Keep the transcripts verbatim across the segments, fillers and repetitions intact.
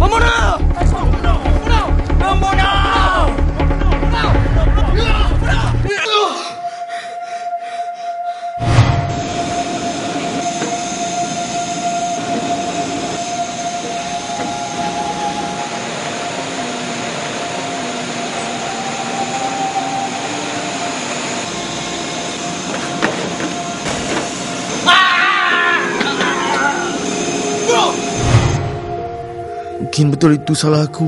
Pembunuh! Pembunuh! Pembunuh! Pembunuh! Mungkin betul itu salah aku.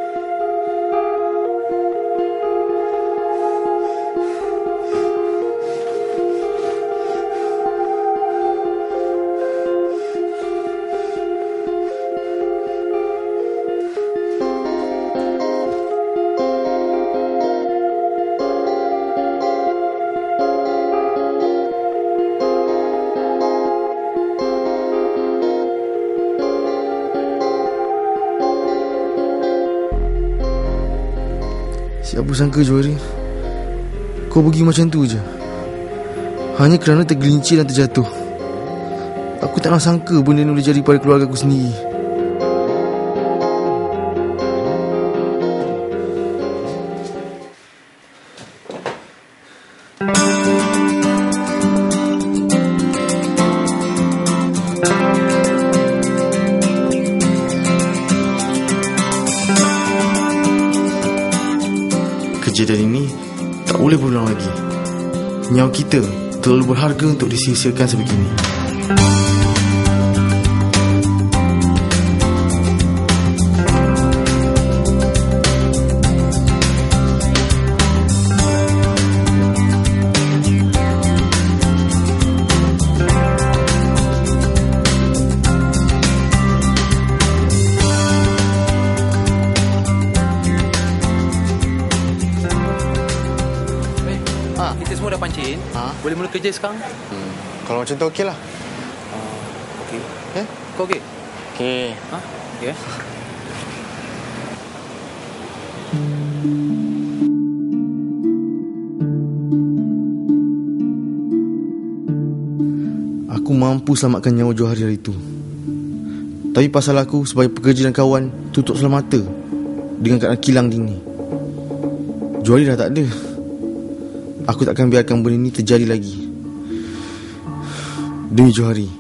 Siapa sangka Johari, kau pergi macam tu je, hanya kerana tergelincir dan terjatuh. Aku tak nak sangka benda ni boleh jadi pada keluarga aku sendiri. Kejadian ini tak boleh berulang lagi. Nyawa kita terlalu berharga untuk disia-siakan sebegini. Kita semua dah pancing. Ha? Boleh mula kerja sekarang? Hmm. Kalau macam tu okey lah. Uh, okey. Eh? Kau okey? Okey. Ha? Okey. Aku mampu selamatkan nyawa Johari hari itu. Tapi pasal aku sebagai pekerja dan kawan tutup sebelah mata dengan keadaan kilang dini. Johari dah tak ada. Aku takkan biarkan benda ini terjadi lagi. Demi Johari.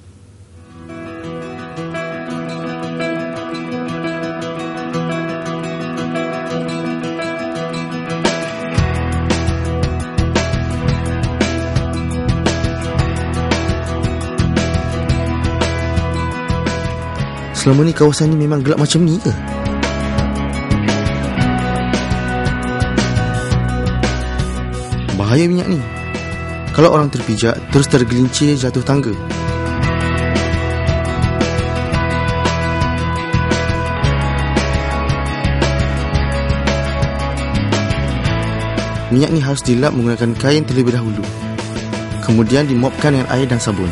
Selama ni kawasan ni memang gelap macam ni ke? Bahaya minyak ni. Kalau orang terpijak, terus tergelincir jatuh tangga. Minyak ni harus dilap menggunakan kain terlebih dahulu. Kemudian dimopkan dengan air dan sabun.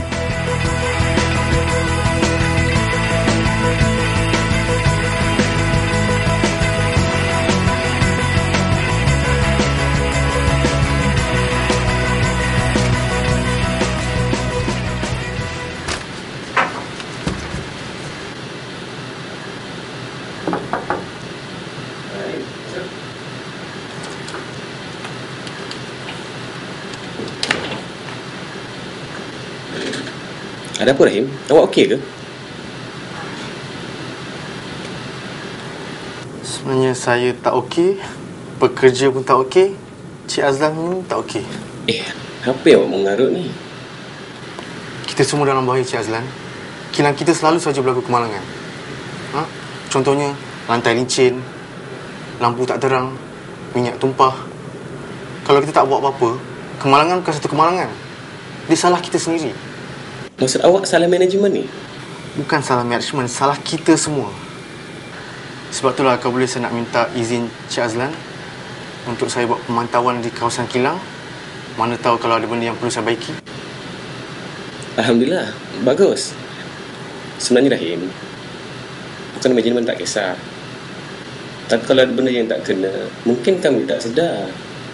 Ada apa Rahim? Awak okey ke? Sebenarnya saya tak okey. Pekerja pun tak okey. Cik Azlan pun tak okey. Eh, apa yang awak mengarut ni? Kita semua dalam bahaya, Cik Azlan. Kilang kita selalu saja berlaku kemalangan. Ha? Contohnya, lantai licin, lampu tak terang, minyak tumpah. Kalau kita tak buat apa-apa, kemalangan bukan satu kemalangan. Dia salah kita sendiri. Maksud awak salah manajemen ni? Bukan salah manajemen, salah kita semua. Sebab itulah kalau boleh saya nak minta izin Cik Azlan untuk saya buat pemantauan di kawasan kilang. Mana tahu kalau ada benda yang perlu saya baiki. Alhamdulillah, bagus. Sebenarnya Rahim, bukan manajemen tak kisah. Tapi kalau ada benda yang tak kena, mungkin kami tak sedar.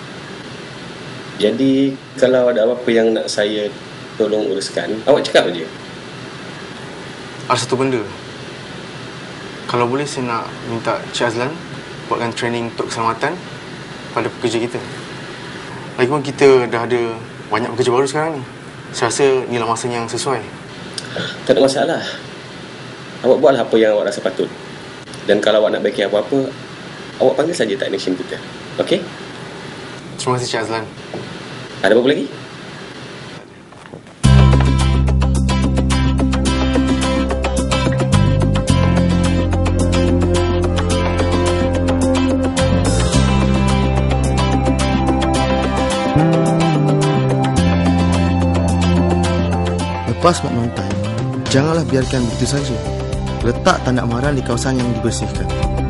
Jadi kalau ada apa-apa yang nak saya tolong uruskan, awak cakap aja. Ada satu benda. Kalau boleh saya nak minta Cik Azlan buatkan training untuk keselamatan pada pekerja kita. Lagipun kita dah ada banyak pekerja baru sekarang ni. Saya rasa inilah masanya yang sesuai. Tak ada masalah. Awak buatlah apa yang awak rasa patut. Dan kalau awak nak baiki apa-apa, awak panggil saja technician kita. Okey? Terima kasih Cik Azlan. Ada apa-apa lagi? Lepas makmum time, janganlah biarkan begitu saja. Letak tanda amaran di kawasan yang dibersihkan.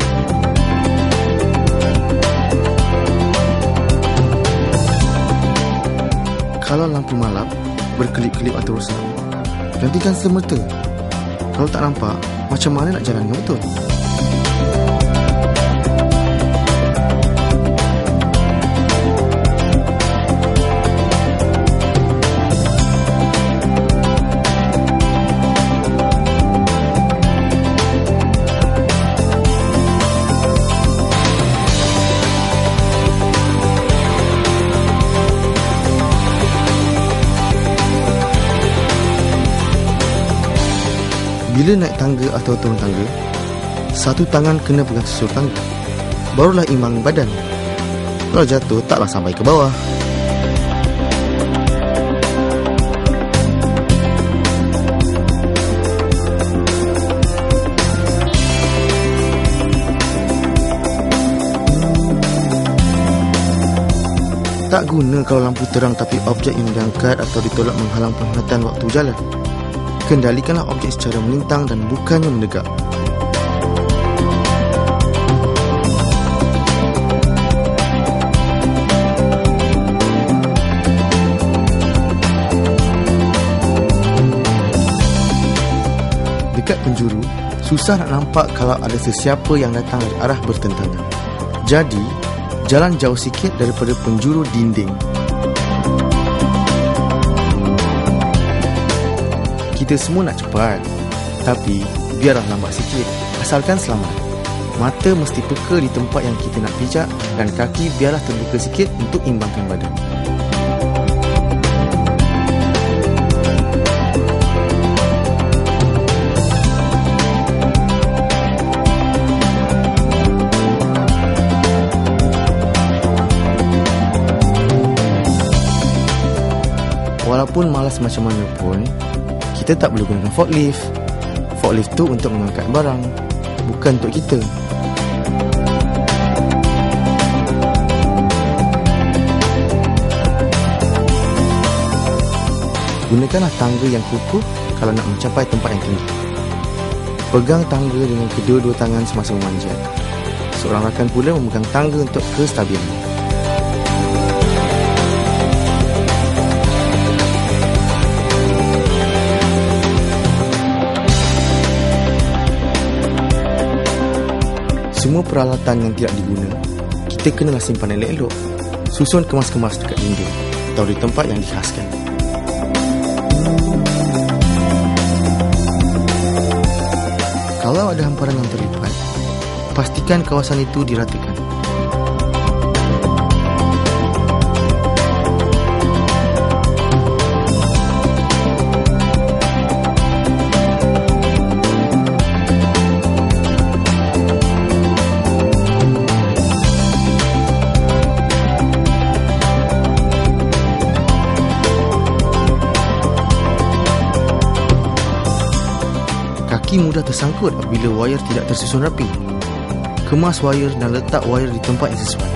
Kalau lampu malap berkelip-kelip atau rosak, gantikan semerta. Kalau tak nampak, macam mana nak jalan dengan betul? Bila naik tangga atau turun tangga, satu tangan kena pegang susur tangga. Barulah imbang badan. Kalau jatuh, taklah sampai ke bawah. Tak guna kalau lampu terang tapi objek yang diangkat atau ditolak menghalang penglihatan waktu jalan. Kendalikanlah objek secara melintang dan bukannya menegak. Dekat penjuru, susah nak nampak kalau ada sesiapa yang datang dari arah bertentangan. Jadi, jalan jauh sikit daripada penjuru dinding. Kita semua nak cepat, tapi biarlah lambat sikit, asalkan selamat. Mata mesti peka di tempat yang kita nak pijak dan kaki biarlah terbuka sikit untuk imbangkan badan. Walaupun malas macam mana pun, kita tak boleh gunakan forklift. Forklift tu untuk mengangkat barang, bukan untuk kita. Gunakanlah tangga yang kukuh kalau nak mencapai tempat yang tinggi. Pegang tangga dengan kedua-dua tangan semasa memanjat. Seorang rakan pula memegang tangga untuk kestabilan. Semua peralatan yang tidak diguna, kita kenalah simpan elok-elok. Susun kemas-kemas dekat dinding atau di tempat yang dikhaskan. Kalau ada hamparan yang terlipat, pastikan kawasan itu diratakan. Kaki mudah tersangkut apabila wayar tidak tersusun rapi. Kemas wayar dan letak wayar di tempat yang sesuai.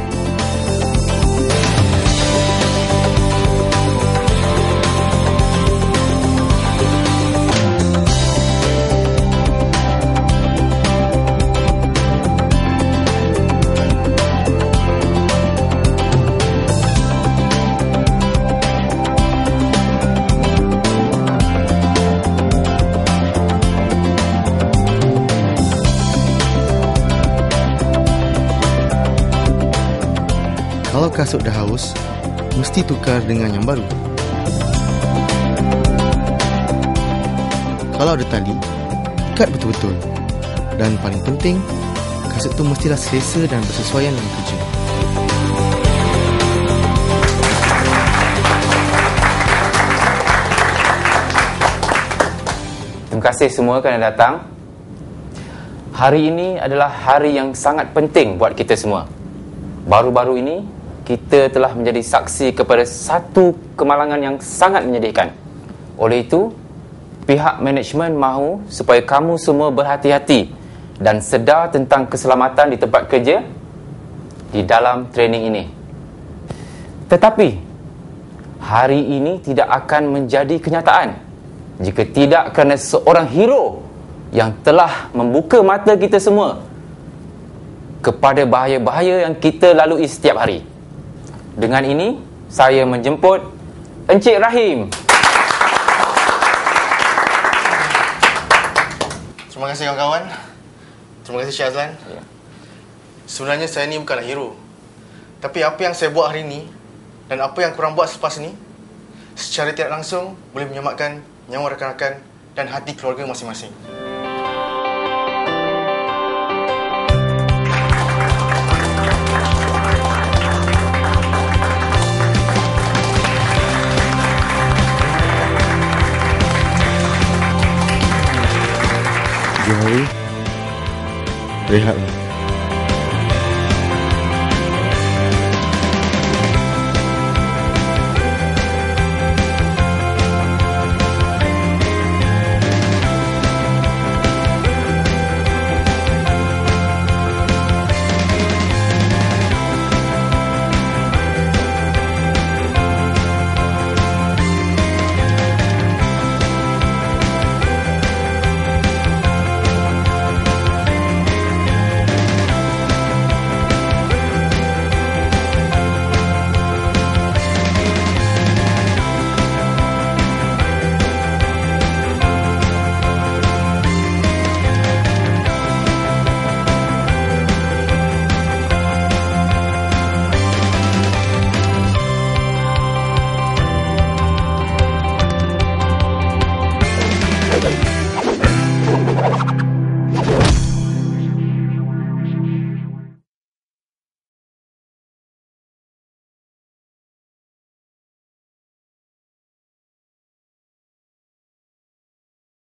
Kalau kasut dah haus, mesti tukar dengan yang baru. Kalau ada tali, ikat betul-betul Dan paling penting, kasut tu mestilah selesa dan bersesuaian dengan kerja. Terima kasih semua kerana datang. Hari ini adalah hari yang sangat penting buat kita semua. Baru-baru ini, kita telah menjadi saksi kepada satu kemalangan yang sangat menyedihkan. Oleh itu, pihak management mahu supaya kamu semua berhati-hati dan sedar tentang keselamatan di tempat kerja di dalam training ini. Tetapi, hari ini tidak akan menjadi kenyataan jika tidak kerana seorang hero yang telah membuka mata kita semua kepada bahaya-bahaya yang kita lalui setiap hari. Dengan ini, saya menjemput Encik Rahim. Terima kasih kawan-kawan. Terima kasih Syazlan. Ya. Sebenarnya saya ni bukanlah hero. Tapi apa yang saya buat hari ni dan apa yang korang buat selepas ni, secara tidak langsung boleh menyelamatkan nyawa rakan-rakan dan hati keluarga masing-masing. Johari, rehatlah.